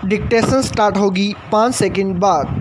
Dictation start होगी 5 second बाद।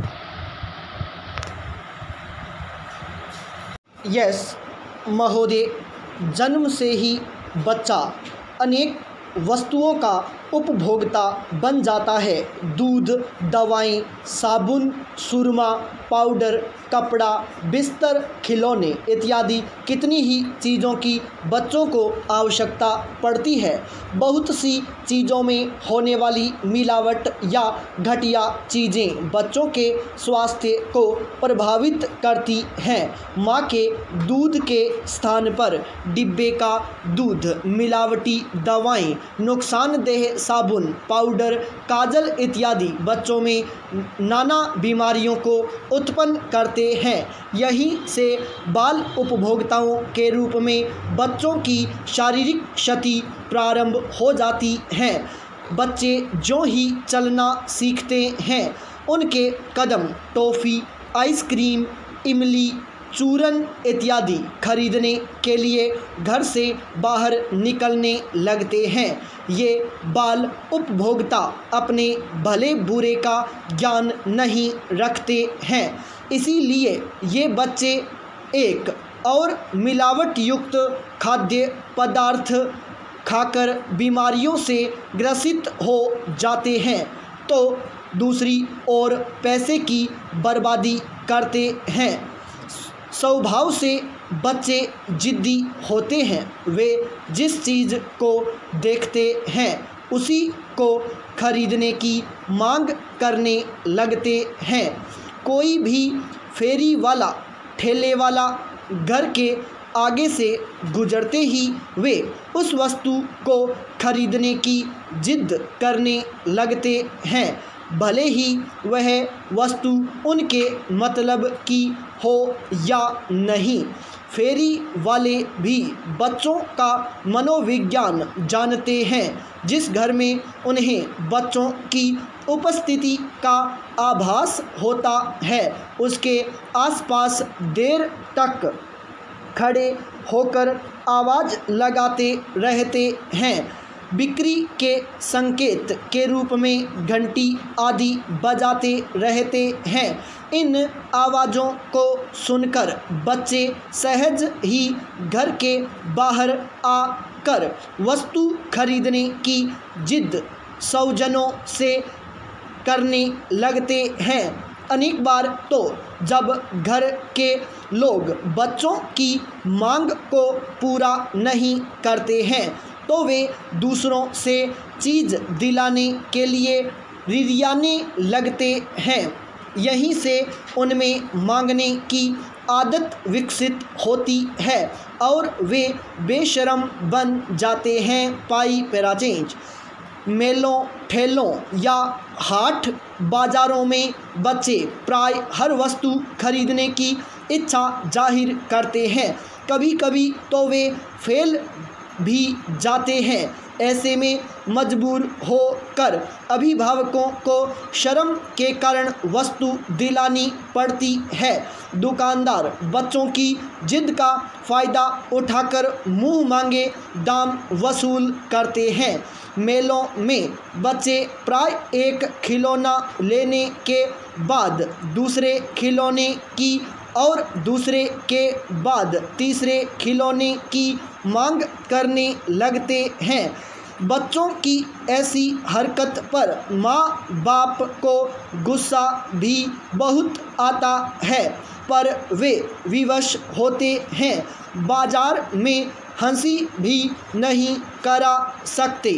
Yes महोदय, जन्म से ही बच्चा अनेक वस्तुओं का उपभोक्ता बन जाता है। दूध, दवाएं, साबुन, सुरमा, पाउडर, कपड़ा, बिस्तर, खिलौने इत्यादि कितनी ही चीज़ों की बच्चों को आवश्यकता पड़ती है। बहुत सी चीज़ों में होने वाली मिलावट या घटिया चीज़ें बच्चों के स्वास्थ्य को प्रभावित करती हैं। माँ के दूध के स्थान पर डिब्बे का दूध, मिलावटी दवाएं, नुकसानदेह साबुन, पाउडर, काजल इत्यादि बच्चों में नाना बीमारियों को उत्पन्न करते हैं। यहीं से बाल उपभोक्ताओं के रूप में बच्चों की शारीरिक क्षति प्रारंभ हो जाती है। बच्चे जो ही चलना सीखते हैं, उनके कदम टॉफ़ी, आइसक्रीम, इमली, चूरन इत्यादि खरीदने के लिए घर से बाहर निकलने लगते हैं। ये बाल उपभोक्ता अपने भले बुरे का ज्ञान नहीं रखते हैं, इसीलिए ये बच्चे एक और मिलावट युक्त खाद्य पदार्थ खाकर बीमारियों से ग्रसित हो जाते हैं, तो दूसरी ओर पैसे की बर्बादी करते हैं। स्वभाव से बच्चे जिद्दी होते हैं। वे जिस चीज़ को देखते हैं उसी को खरीदने की मांग करने लगते हैं। कोई भी फेरी वाला, ठेले वाला घर के आगे से गुजरते ही वे उस वस्तु को खरीदने की जिद करने लगते हैं, भले ही वह वस्तु उनके मतलब की हो या नहीं। फेरी वाले भी बच्चों का मनोविज्ञान जानते हैं। जिस घर में उन्हें बच्चों की उपस्थिति का आभास होता है, उसके आसपास देर तक खड़े होकर आवाज़ लगाते रहते हैं। बिक्री के संकेत के रूप में घंटी आदि बजाते रहते हैं। इन आवाज़ों को सुनकर बच्चे सहज ही घर के बाहर आकर वस्तु खरीदने की जिद सौजनों से करने लगते हैं। अनेक बार तो जब घर के लोग बच्चों की मांग को पूरा नहीं करते हैं, तो वे दूसरों से चीज़ दिलाने के लिए रिरियाने लगते हैं। यहीं से उनमें मांगने की आदत विकसित होती है और वे बेशर्म बन जाते हैं। पाई पैराचेंज। मेलों, ठेलों या हाट बाज़ारों में बच्चे प्राय हर वस्तु खरीदने की इच्छा जाहिर करते हैं। कभी कभी तो वे फेल भी जाते हैं। ऐसे में मजबूर होकर अभिभावकों को शर्म के कारण वस्तु दिलानी पड़ती है। दुकानदार बच्चों की जिद का फ़ायदा उठाकर मुंह मांगे दाम वसूल करते हैं। मेलों में बच्चे प्राय एक खिलौना लेने के बाद दूसरे खिलौने की और दूसरे के बाद तीसरे खिलौने की मांग करने लगते हैं। बच्चों की ऐसी हरकत पर माँ बाप को गुस्सा भी बहुत आता है, पर वे विवश होते हैं। बाजार में हंसी भी नहीं करा सकते,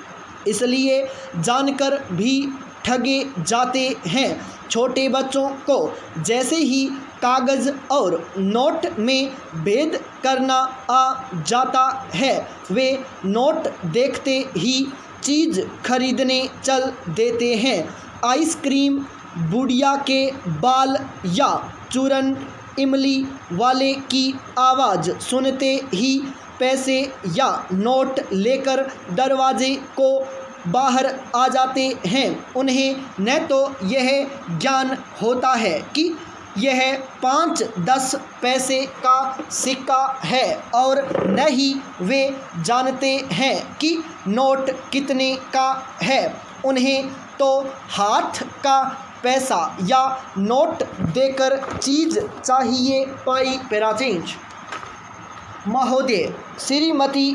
इसलिए जानकर भी ठगे जाते हैं। छोटे बच्चों को जैसे ही कागज़ और नोट में भेद करना आ जाता है, वे नोट देखते ही चीज़ खरीदने चल देते हैं। आइसक्रीम, बुढ़िया के बाल या चूरन, इमली वाले की आवाज़ सुनते ही पैसे या नोट लेकर दरवाजे को बाहर आ जाते हैं। उन्हें न तो यह ज्ञान होता है कि यह 5-10 पैसे का सिक्का है और न ही वे जानते हैं कि नोट कितने का है। उन्हें तो हाथ का पैसा या नोट देकर चीज़ चाहिए पाई पैरा चेंज। महोदय, श्रीमती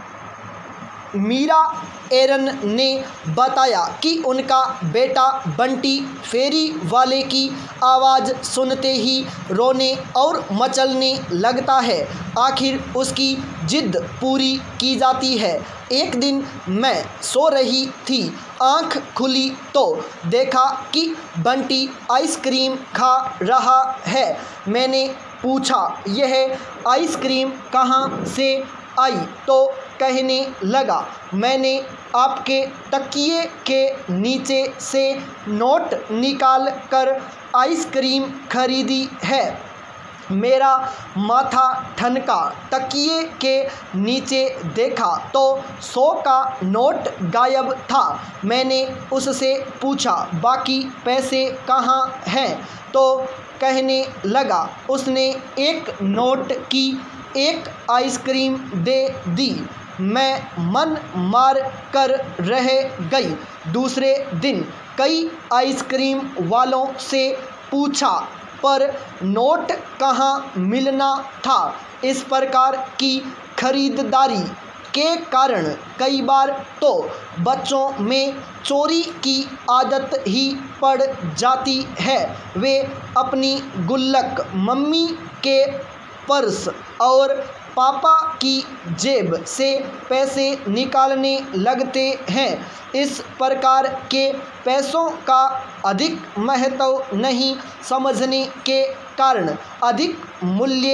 मीरा एरन ने बताया कि उनका बेटा बंटी फेरी वाले की आवाज़ सुनते ही रोने और मचलने लगता है। आखिर उसकी जिद पूरी की जाती है। एक दिन मैं सो रही थी, आँख खुली तो देखा कि बंटी आइसक्रीम खा रहा है। मैंने पूछा, यह आइसक्रीम कहाँ से आई? तो कहने लगा, मैंने आपके तकिए के नीचे से नोट निकाल कर आइसक्रीम खरीदी है। मेरा माथा ठनका। तकिए के नीचे देखा तो 100 का नोट गायब था। मैंने उससे पूछा, बाकी पैसे कहाँ हैं? तो कहने लगा, उसने एक नोट की एक आइसक्रीम दे दी। मैं मन मार कर रह गई। दूसरे दिन कई आइसक्रीम वालों से पूछा पर नोट कहाँ मिलना था। इस प्रकार की खरीदारी के कारण कई बार तो बच्चों में चोरी की आदत ही पड़ जाती है। वे अपनी गुल्लक, मम्मी के पर्स और पापा की जेब से पैसे निकालने लगते हैं। इस प्रकार के पैसों का अधिक महत्व नहीं समझने के कारण अधिक मूल्य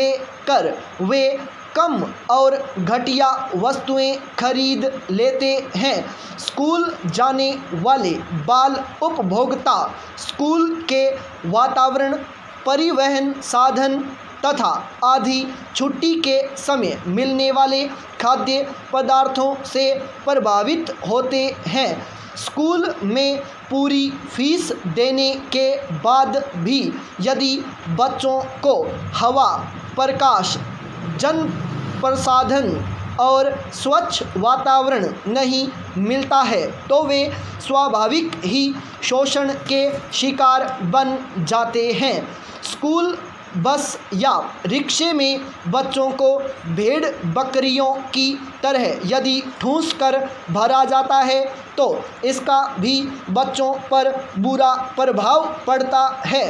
देकर वे कम और घटिया वस्तुएं खरीद लेते हैं। स्कूल जाने वाले बाल उपभोक्ता स्कूल के वातावरण, परिवहन साधन तथा आधी छुट्टी के समय मिलने वाले खाद्य पदार्थों से प्रभावित होते हैं। स्कूल में पूरी फीस देने के बाद भी यदि बच्चों को हवा, प्रकाश, जन प्रसाधन और स्वच्छ वातावरण नहीं मिलता है तो वे स्वाभाविक ही शोषण के शिकार बन जाते हैं। स्कूल बस या रिक्शे में बच्चों को भेड़ बकरियों की तरह यदि ठूंस कर भरा जाता है तो इसका भी बच्चों पर बुरा प्रभाव पड़ता है।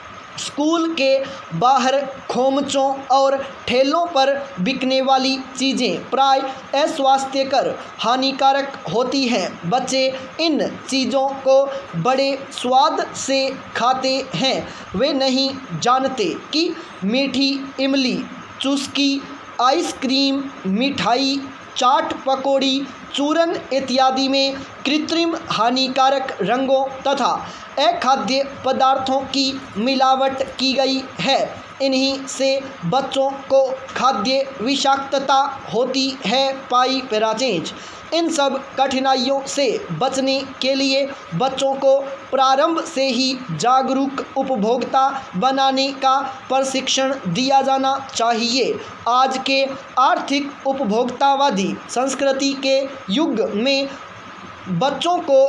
स्कूल के बाहर खोमचों और ठेलों पर बिकने वाली चीज़ें प्राय अस्वास्थ्यकर, हानिकारक होती हैं। बच्चे इन चीज़ों को बड़े स्वाद से खाते हैं। वे नहीं जानते कि मीठी इमली, चुस्की, आइसक्रीम, मिठाई, चाट, पकौड़ी, चूरन इत्यादि में कृत्रिम हानिकारक रंगों तथा अखाद्य पदार्थों की मिलावट की गई है। इन्हीं से बच्चों को खाद्य विषाक्तता होती है पाई पैरा चेंज। इन सब कठिनाइयों से बचने के लिए बच्चों को प्रारंभ से ही जागरूक उपभोक्ता बनाने का प्रशिक्षण दिया जाना चाहिए। आज के आर्थिक उपभोक्तावादी संस्कृति के युग में बच्चों को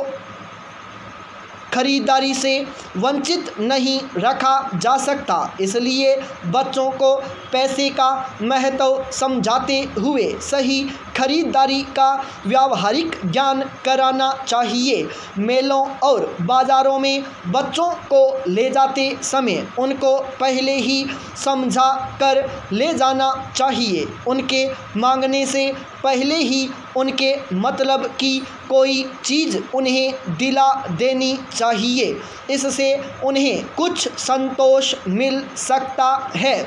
खरीदारी से वंचित नहीं रखा जा सकता। इसलिए बच्चों को पैसे का महत्व समझाते हुए सही खरीदारी का व्यावहारिक ज्ञान कराना चाहिए। मेलों और बाज़ारों में बच्चों को ले जाते समय उनको पहले ही समझा कर ले जाना चाहिए। उनके मांगने से पहले ही उनके मतलब की कोई चीज़ उन्हें दिला देनी चाहिए। इससे उन्हें कुछ संतोष मिल सकता है।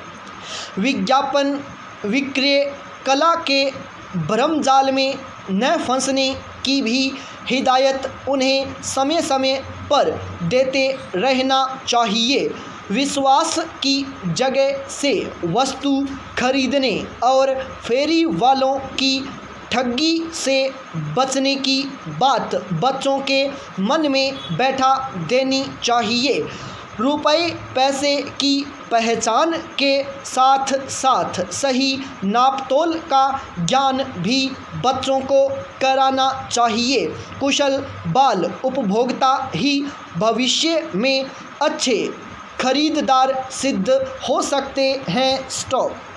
विज्ञापन विक्रय कला के भ्रमजाल में न फंसने की भी हिदायत उन्हें समय समय पर देते रहना चाहिए। विश्वास की जगह से वस्तु खरीदने और फेरी वालों की ठगी से बचने की बात बच्चों के मन में बैठा देनी चाहिए। रुपए पैसे की पहचान के साथ साथ सही नापतोल का ज्ञान भी बच्चों को कराना चाहिए। कुशल बाल उपभोक्ता ही भविष्य में अच्छे खरीदार सिद्ध हो सकते हैं। स्टॉप।